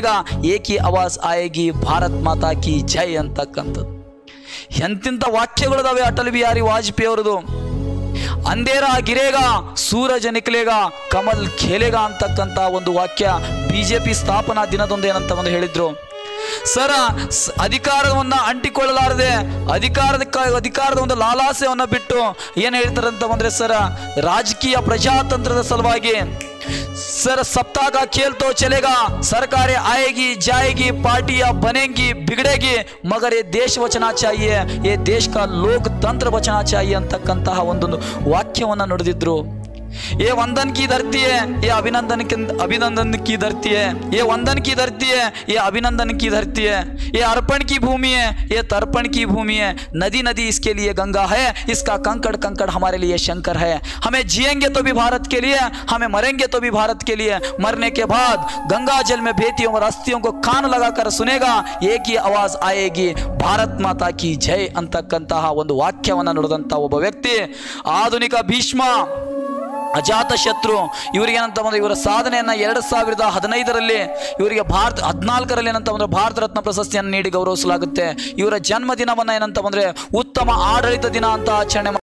चलेगा एक ही आवाज़ आएगी ಭಾರತ್ ಮಾತಾ ಕಿ ಜೈ ಅಂತಕ್ಕಂಥದ್ದು. ಎಂತಿಂಥ ವಾಕ್ಯಗಳಿದಾವೆ ಅಟಲ್ ಬಿಹಾರಿ ವಾಜಪೇಯಿ ಅವರದು. ಅಂಧೇರ ಗಿರೇಗಾ ಸೂರಜ ನಿಕಲೇಗಾ ಕಮಲ್ ಖೇಲೆಗಾ ಅಂತಕ್ಕಂಥ ಒಂದು ವಾಕ್ಯ ಬಿಜೆಪಿ ಸ್ಥಾಪನಾ ದಿನದೊಂದು ಏನಂತ ಒಂದು ಹೇಳಿದ್ರು. ಸರ ಅಧಿಕಾರವನ್ನು ಅಂಟಿಕೊಳ್ಳಲಾರದೆ ಅಧಿಕಾರದ ಒಂದು ಲಾಲಾಸೆಯನ್ನು ಬಿಟ್ಟು ಏನು ಹೇಳ್ತಾರೆ ಅಂತ ಬಂದರೆ ಸರ ರಾಜಕೀಯ ಪ್ರಜಾತಂತ್ರದ ಸಲುವಾಗಿ सर सप्ताह का खेल तो चलेगा, सरकारें आएगी जाएगी, पार्टियां बनेंगी बिगड़ेगी, मगर ये देश बचना चाहिए, ये देश का लोकतंत्र बचना चाहिए ಅಂತಕ್ಕಂತಹ ಒಂದು ವಾಕ್ಯವನ್ನು ನುಡಿದಿದ್ರು. ये वंदन की धरती है, ये अभिनंदन की धरती है, ये वंदन की धरती है, ये अभिनंदन की धरती है, ये अर्पण की भूमि है, ये तर्पण की भूमि है. नदी नदी इसके लिए गंगा है, इसका कंकड़ कंकड़ हमारे लिए शंकर है. हमें जिएंगे तो भी भारत के लिए, हमें मरेंगे तो भी भारत के लिए. मरने के बाद गंगा जल में बेटियों और अस्थियों को कान लगाकर सुनेगा, एक ही आवाज आएगी, ಭಾರತ್ ಮಾತಾ ಕಿ ಜೈ ಅಂತಕ್ಕಂತಹ ಒಂದು ವಾಕ್ಯವನ್ನು ನುಡಿದಂಥ ಒಬ್ಬ ವ್ಯಕ್ತಿ ಆಧುನಿಕ ಭೀಷ್ಮ ಅಜಾತಶತ್ರು. ಇವರಿಗೆ ಏನಂತ ಬಂದರೆ ಇವರ ಸಾಧನೆಯನ್ನು 2015ರಲ್ಲಿ ಇವರಿಗೆ 14ರಲ್ಲಿ ಏನಂತ ಬಂದರೆ ಭಾರತ ರತ್ನ ಪ್ರಶಸ್ತಿಯನ್ನು ನೀಡಿ ಗೌರವಿಸಲಾಗುತ್ತೆ. ಇವರ ಜನ್ಮದಿನವನ್ನು ಏನಂತ ಬಂದರೆ ಉತ್ತಮ ಆಡಳಿತ ದಿನ ಅಂತ ಆಚರಣೆ